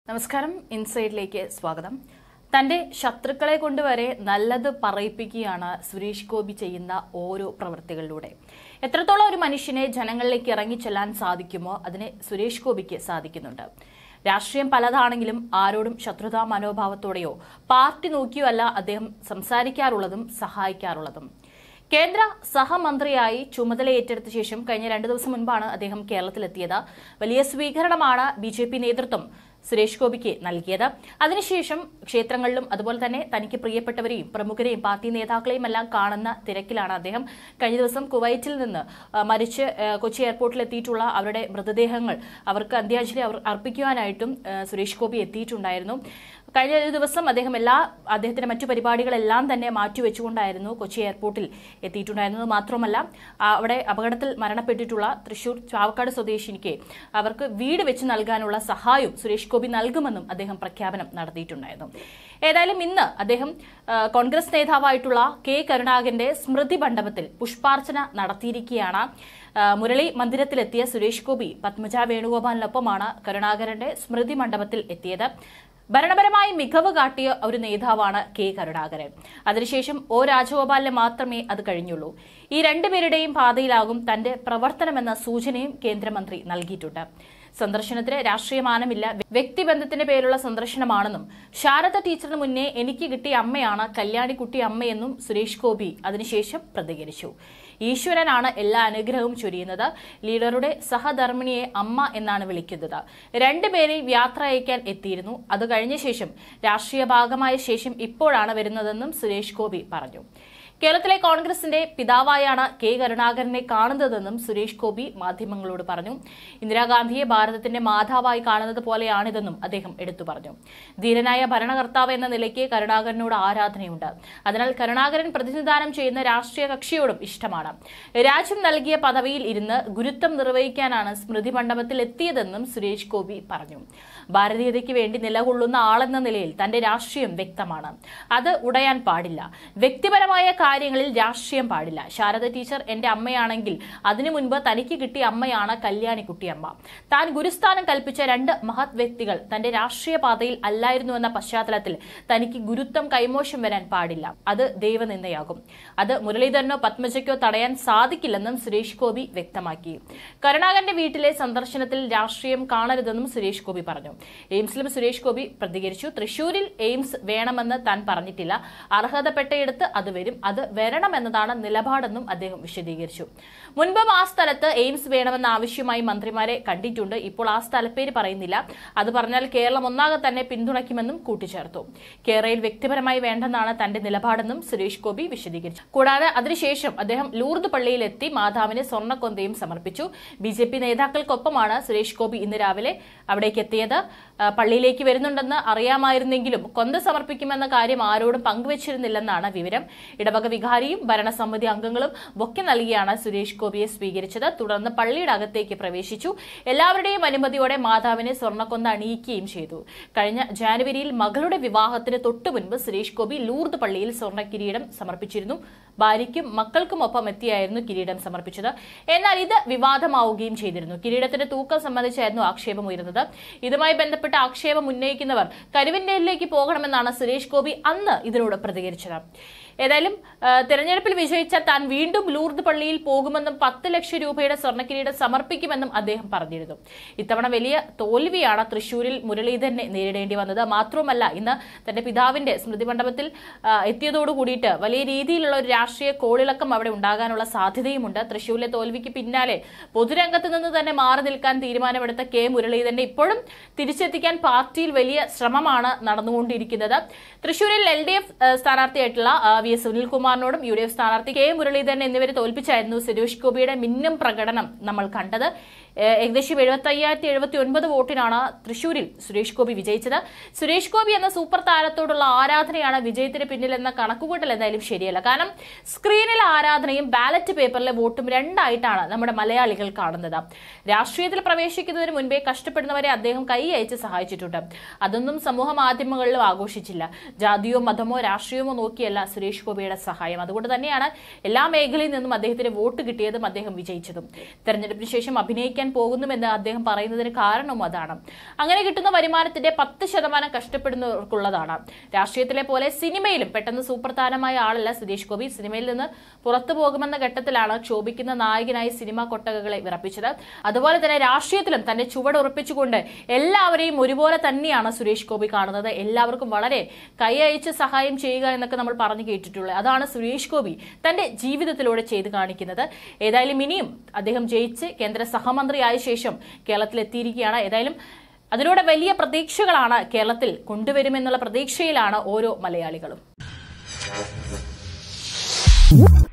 നമസ്കാരം ഇൻസൈഡിലേക്ക് സ്വാഗതം. തന്റെ ശത്രുക്കളെ കൊണ്ടുവരെ നല്ലത് പറയിപ്പിക്കുകയാണ് സുരേഷ് ഗോപി ചെയ്യുന്ന ഓരോ പ്രവൃത്തികളിലൂടെ. എത്രത്തോളം ഒരു മനുഷ്യനെ ജനങ്ങളിലേക്ക് ഇറങ്ങിച്ചെല്ലാൻ സാധിക്കുമോ അതിന് സുരേഷ് ഗോപിക്ക് സാധിക്കുന്നുണ്ട്. രാഷ്ട്രീയം പലതാണെങ്കിലും ആരോടും ശത്രുതാ മനോഭാവത്തോടെയോ പാർട്ടി നോക്കിയോ അല്ല അദ്ദേഹം സംസാരിക്കാറുള്ളതും സഹായിക്കാറുള്ളതും. കേന്ദ്ര സഹമന്ത്രിയായി ചുമതലയേറ്റെടുത്ത ശേഷം കഴിഞ്ഞ 2 ദിവസം മുൻപാണ് അദ്ദേഹം കേരളത്തിലെത്തിയത്. വലിയ സ്വീകരണമാണ് BJP നേതൃത്വം സുരേഷ് ഗോപിക്ക് നൽകിയത്. അതിനുശേഷം ക്ഷേത്രങ്ങളിലും അതുപോലെ തന്നെ തനിക്ക് പ്രിയപ്പെട്ടവരെയും പ്രമുഖരെയും പാർട്ടി നേതാക്കളെയും എല്ലാം കാണുന്ന തിരക്കിലാണ് അദ്ദേഹം. കഴിഞ്ഞ ദിവസം കുവൈറ്റിൽ നിന്ന് മരിച്ച് കൊച്ചി എയർപോർട്ടിൽ എത്തിയിട്ടുള്ള അവരുടെ മൃതദേഹങ്ങൾ അവർക്ക് അന്ത്യാഞ്ജലി അർപ്പിക്കുവാനായിട്ടും സുരേഷ് ഗോപി എത്തിയിട്ടുണ്ടായിരുന്നു. കഴിഞ്ഞ ഒരു ദിവസം അദ്ദേഹത്തിന്റെ മറ്റു പരിപാടികളെല്ലാം തന്നെ മാറ്റിവെച്ചുകൊണ്ടായിരുന്നു കൊച്ചി എയർപോർട്ടിൽ എത്തിയിട്ടുണ്ടായിരുന്നത്. മാത്രമല്ല അവിടെ അപകടത്തിൽ മരണപ്പെട്ടിട്ടുള്ള തൃശൂർ ചാവക്കാട് സ്വദേശിനിക്ക് അവർക്ക് വീട് വെച്ച് നൽകാനുള്ള സഹായവും സുരേഷ് ഗോപി നൽകുമെന്നും അദ്ദേഹം പ്രഖ്യാപനം നടത്തിയിട്ടുണ്ടായിരുന്നു. ഏതായാലും ഇന്ന് അദ്ദേഹം കോൺഗ്രസ് നേതാവായിട്ടുള്ള കെ കരുണാകരന്റെ സ്മൃതി മണ്ഡപത്തിൽ പുഷ്പാർച്ചന നടത്തിയിരിക്കുകയാണ്. മുരളി മന്ദിരത്തിലെത്തിയ സുരേഷ് ഗോപി പത്മജ വേണുഗോപാലിനൊപ്പമാണ് കരുണാകരന്റെ സ്മൃതി മണ്ഡപത്തിൽ എത്തിയത്. ഭരണപരമായി മികവ് കാട്ടിയ ഒരു നേതാവാണ് കെ കരുണാകരൻ. അതിനുശേഷം രാജഗോപാലിന് മാത്രമേ അത് കഴിഞ്ഞുള്ളൂ. ഈ രണ്ടുപേരുടെയും പാതയിലാകും തന്റെ പ്രവർത്തനമെന്ന സൂചനയും കേന്ദ്രമന്ത്രി നൽകിയിട്ടുണ്ട്. സന്ദർശനത്തിന് രാഷ്ട്രീയമാനമില്ല, വ്യക്തിബന്ധത്തിന്റെ പേരുള്ള സന്ദർശനമാണെന്നും ശാരദ ടീച്ചറിന് മുന്നേ എനിക്ക് കിട്ടിയ അമ്മയാണ് കല്യാണിക്കുട്ടി അമ്മയെന്നും സുരേഷ് ഗോപി അതിനുശേഷം പ്രതികരിച്ചു. ഈശ്വരനാണ് എല്ലാ അനുഗ്രഹവും ചൊരിയുന്നത്. ലീഡറുടെ സഹധർമ്മിണിയെ അമ്മ എന്നാണ് വിളിക്കുന്നത്. രണ്ടുപേരെയും യാത്ര അയക്കാൻ എത്തിയിരുന്നു. അത് കഴിഞ്ഞ ശേഷം രാഷ്ട്രീയ ഭാഗമായ ശേഷം ഇപ്പോഴാണ് വരുന്നതെന്നും സുരേഷ് ഗോപി പറഞ്ഞു. കേരളത്തിലെ കോൺഗ്രസിന്റെ പിതാവായാണ് കെ കരുണാകരനെ കാണുന്നതെന്നും സുരേഷ് ഗോപി മാധ്യമങ്ങളോട് പറഞ്ഞു. ഇന്ദിരാഗാന്ധിയെ ഭാരതത്തിന്റെ മാതാവായി കാണുന്നത് പോലെയാണിതെന്നും അദ്ദേഹം എടുത്തു പറഞ്ഞു. ധീരനായ ഭരണകർത്താവ് എന്ന നിലയ്ക്ക് കരുണാകരനോട് ആരാധനയുണ്ട്. അതിനാൽ കരുണാകരൻ പ്രതിനിധാനം ചെയ്യുന്ന രാഷ്ട്രീയ കക്ഷിയോടും ഇഷ്ടമാണ്. രാജ്യം നൽകിയ പദവിയിൽ ഇരുന്ന് ഗുരുത്വം നിർവഹിക്കാനാണ് സ്മൃതി മണ്ഡപത്തിൽ എത്തിയതെന്നും സുരേഷ് ഗോപി പറഞ്ഞു. ഭാരതീയതയ്ക്ക് വേണ്ടി നിലകൊള്ളുന്ന ആളെന്ന നിലയിൽ തന്റെ രാഷ്ട്രീയം വ്യക്തമാണ്. അത് ഉടയാൻ പാടില്ല. വ്യക്തിപരമായ കാര്യങ്ങളിൽ രാഷ്ട്രീയം പാടില്ല. ശാരദ ടീച്ചർ എന്റെ അമ്മയാണെങ്കിൽ അതിനു മുൻപ് തനിക്ക് കിട്ടിയ അമ്മയാണ് കല്യാണിക്കുട്ടിയമ്മ. താൻ ഗുരുസ്ഥാനം കൽപ്പിച്ച 2 മഹത് വ്യക്തികൾ തന്റെ രാഷ്ട്രീയ പാതയിൽ അല്ലായിരുന്നുവെന്ന പശ്ചാത്തലത്തിൽ തനിക്ക് ഗുരുത്വം കൈമോശം വരാൻ പാടില്ല. അത് ദൈവനിന്ദയാകും. അത് മുരളീധരനോ പത്മജയ്ക്കോ തടയാൻ സാധിക്കില്ലെന്നും സുരേഷ് ഗോപി വ്യക്തമാക്കി. കരുണാകരന്റെ വീട്ടിലെ സന്ദർശനത്തിൽ രാഷ്ട്രീയം കാണരുതെന്നും സുരേഷ് ഗോപി പറഞ്ഞു. എയിംസിലും സുരേഷ് ഗോപി പ്രതികരിച്ചു. തൃശൂരിൽ എയിംസ് വേണമെന്ന് താൻ പറഞ്ഞിട്ടില്ല. അർഹതപ്പെട്ടയിടത്ത് അത് വരും. അത് വരണമെന്നതാണ് നിലപാടെന്നും അദ്ദേഹം വിശദീകരിച്ചു. മുൻപും ആ സ്ഥലത്ത് എയിംസ് വേണമെന്ന ആവശ്യമായി മന്ത്രിമാരെ കണ്ടിട്ടുണ്ട്. ഇപ്പോൾ ആ സ്ഥലപ്പേര് പറയുന്നില്ല. അത് പറഞ്ഞാൽ കേരളം ഒന്നാകെ തന്നെ പിന്തുണയ്ക്കുമെന്നും കൂട്ടിച്ചേർത്തു. കേരളയിൽ വ്യക്തിപരമായി വേണ്ടെന്നാണ് തന്റെ നിലപാടെന്നും സുരേഷ് ഗോപി വിശദീകരിച്ചു. കൂടാതെ അതിനുശേഷം അദ്ദേഹം ലൂർദ് പള്ളിയിലെത്തി മാതാവിന് സ്വർണ്ണക്കൊന്തയും സമർപ്പിച്ചു. BJP നേതാക്കൾക്കൊപ്പമാണ് സുരേഷ് ഗോപി ഇന്ന് രാവിലെ അവിടേക്ക് എത്തിയത്. പള്ളിയിലേക്ക് വരുന്നുണ്ടെന്ന് അറിയാമായിരുന്നെങ്കിലും കൊന്ത സമർപ്പിക്കുമെന്ന കാര്യം ആരോടും പങ്കുവച്ചിരുന്നില്ലെന്നാണ് വിവരം. ഇടവക വികാരിയും ഭരണസമിതി അംഗങ്ങളും ബൊക്കെ നൽകിയാണ് സുരേഷ് ഗോപിയെ സ്വീകരിച്ചത്. തുടർന്ന് പള്ളിയുടെ അകത്തേക്ക് പ്രവേശിച്ചു. എല്ലാവരുടെയും അനുമതിയോടെ മാതാവിനെ സ്വർണ്ണക്കൊന്ത അണിയിക്കുകയും ചെയ്തു. കഴിഞ്ഞ ജാനുവരിയിൽ മകളുടെ വിവാഹത്തിന് തൊട്ടുമുൻപ് സുരേഷ് ഗോപി ലൂർദ് പള്ളിയിൽ സ്വർണ്ണ കിരീടം സമർപ്പിച്ചിരുന്നു. ഭാര്യയ്ക്കും മക്കൾക്കുമൊപ്പം എത്തിയായിരുന്നു കിരീടം സമർപ്പിച്ചത്. എന്നാൽ ഇത് വിവാദമാവുകയും ചെയ്തിരുന്നു. കിരീടത്തിന്റെ തൂക്കം സംബന്ധിച്ചായിരുന്നു ആക്ഷേപം ഉയർന്നത്. ഇതുമായി ബന്ധപ്പെട്ട ആക്ഷേപം ഉന്നയിക്കുന്നവർ കരുവന്നൂരിലേക്ക് പോകണമെന്നാണ് സുരേഷ് ഗോപി അന്ന് ഇതിനോട് പ്രതികരിച്ചത്. ഏതായാലും തെരഞ്ഞെടുപ്പിൽ വിജയിച്ച താൻ വീണ്ടും ലൂർദ് പള്ളിയിൽ പോകുമെന്നും 10 ലക്ഷം രൂപയുടെ സ്വർണ്ണക്കിരീടം സമർപ്പിക്കുമെന്നും അദ്ദേഹം പറഞ്ഞിരുന്നു. ഇത്തവണ വലിയ തോൽവിയാണ് തൃശൂരിൽ മുരളീധരനെ നേരിടേണ്ടി വന്നത്. മാത്രവുമല്ല ഇന്ന് തന്റെ പിതാവിന്റെ സ്മൃതി മണ്ഡപത്തിൽ എത്തിയതോടുകൂടിയിട്ട് വലിയ രീതിയിലുള്ള ഒരു രാഷ്ട്രീയ കോളിളക്കം അവിടെ ഉണ്ടാകാനുള്ള സാധ്യതയുമുണ്ട്. തൃശൂരിലെ തോൽവിക്ക് പിന്നാലെ പൊതുരംഗത്ത് നിന്ന് തന്നെ മാറി നിൽക്കാൻ തീരുമാനമെടുത്ത കെ മുരളീധരനെ ഇപ്പോഴും തിരിച്ചെത്തിക്കാൻ പാർട്ടിയിൽ വലിയ ശ്രമമാണ് നടന്നുകൊണ്ടിരിക്കുന്നത്. തൃശൂരിൽ LDF സ്ഥാനാർത്ഥിയായിട്ടുള്ള VS സുനിൽകുമാറിനോടും UDF സ്ഥാനാർത്ഥി കെ മുരളീധരൻ എന്നിവരെ തോൽപ്പിച്ചായിരുന്നു സുരേഷ് ഗോപിയുടെ മിന്നും പ്രകടനം നമ്മൾ കണ്ടത്. ഏകദേശം 75,079 വോട്ടിനാണ് തൃശൂരിൽ സുരേഷ് ഗോപി വിജയിച്ചത്. സുരേഷ് ഗോപി എന്ന സൂപ്പർ താരത്തോടുള്ള ആരാധനയാണ് വിജയത്തിന് പിന്നിലെന്ന കണക്കുകൂട്ടൽ എന്തായാലും ശരിയല്ല. കാരണം സ്ക്രീനിലെ ആരാധനയും ബാലറ്റ് പേപ്പറിലെ വോട്ടും രണ്ടായിട്ടാണ് നമ്മുടെ മലയാളികൾ കാണുന്നത്. രാഷ്ട്രീയത്തിൽ പ്രവേശിക്കുന്നതിന് മുൻപേ കഷ്ടപ്പെടുന്നവരെ അദ്ദേഹം കൈ അയച്ച് സഹായിച്ചിട്ടുണ്ട്. അതൊന്നും സമൂഹ മാധ്യമങ്ങളിലും ആഘോഷിച്ചില്ല. ജാതിയോ മതമോ രാഷ്ട്രീയമോ നോക്കിയല്ല സുരേഷ് ഗോപിയുടെ സഹായം. അതുകൊണ്ട് തന്നെയാണ് എല്ലാ മേഖലയിൽ നിന്നും അദ്ദേഹത്തിന് വോട്ട് കിട്ടിയതും അദ്ദേഹം വിജയിച്ചതും. തെരഞ്ഞെടുപ്പിന് ശേഷം അഭിനയിക്കാൻ ജീവിക്കാൻ പോകുന്നുവെന്ന് അദ്ദേഹം പറയുന്നതിന് കാരണവും അതാണ്. അങ്ങനെ കിട്ടുന്ന വരുമാനത്തിന്റെ 10% കഷ്ടപ്പെടുന്നവർക്കുള്ളതാണ്. രാഷ്ട്രീയത്തിലെ പോലെ സിനിമയിലും പെട്ടെന്ന് സൂപ്പർ താരമായ ആളല്ല സുരേഷ് ഗോപി. സിനിമയിൽ നിന്ന് പുറത്തു പോകുമെന്ന ഘട്ടത്തിലാണ് ക്ഷോഭിക്കുന്ന നായകനായി സിനിമാ കൊട്ടകകളെ വിറപ്പിച്ചത്. അതുപോലെ തന്നെ രാഷ്ട്രീയത്തിലും തന്റെ ചുവട് ഉറപ്പിച്ചുകൊണ്ട് എല്ലാവരെയും ഒരുപോലെ തന്നെയാണ് സുരേഷ് ഗോപി കാണുന്നത്. എല്ലാവർക്കും വളരെ കൈയയച്ച് സഹായം ചെയ്യുക എന്നൊക്കെ നമ്മൾ പറഞ്ഞു കേട്ടിട്ടുള്ളത്. അതാണ് സുരേഷ് ഗോപി തന്റെ ജീവിതത്തിലൂടെ ചെയ്ത് കാണിക്കുന്നത്. ഏതായാലും ഇനിയും അദ്ദേഹം ജയിച്ച് കേന്ദ്ര സഹമന്ത്രിയായ ശേഷം കേരളത്തിൽ എത്തിയിരിക്കുകയാണ്. ഏതായാലും അതിലൂടെ വലിയ പ്രതീക്ഷകളാണ് കേരളത്തിൽ കൊണ്ടുവരുമെന്നുള്ള പ്രതീക്ഷയിലാണ് ഓരോ മലയാളികളും.